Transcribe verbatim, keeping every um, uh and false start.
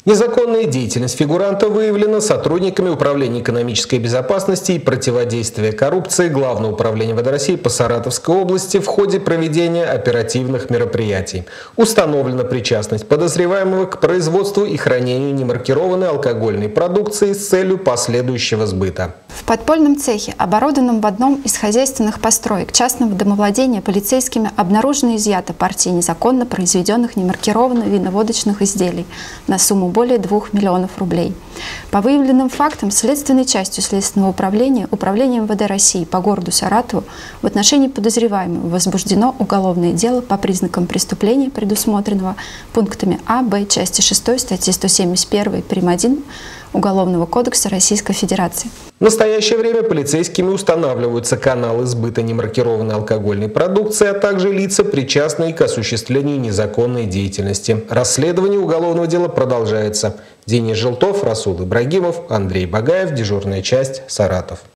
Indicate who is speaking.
Speaker 1: Незаконная деятельность фигуранта выявлена сотрудниками Управления экономической безопасности и противодействия коррупции Главного управления МВД России по Саратовской области в ходе проведения оперативных мероприятий. Установлена причастность подозреваемого к производству и хранению немаркированной алкогольной продукции с целью последующего сбыта.
Speaker 2: В подпольном цехе, оборудованном в одном из хозяйственных построек частного домовладения, полицейскими обнаружено и изъято партии незаконно произведенных немаркированных виноводочных изделий на сумму более двух миллионов рублей. По выявленным фактам, следственной частью Следственного управления Управлением МВД России по городу Саратову в отношении подозреваемого возбуждено уголовное дело по признакам преступления, предусмотренного пунктами А, Б части шестой статьи сто семьдесят один прим. один Уголовного кодекса Российской Федерации.
Speaker 1: В настоящее время полицейскими устанавливаются каналы сбыта немаркированной алкогольной продукции, а также лица, причастные к осуществлению незаконной деятельности. Расследование уголовного дела продолжается. Денис Желтов, Расул Ибрагимов, Андрей Багаев, дежурная часть, Саратов.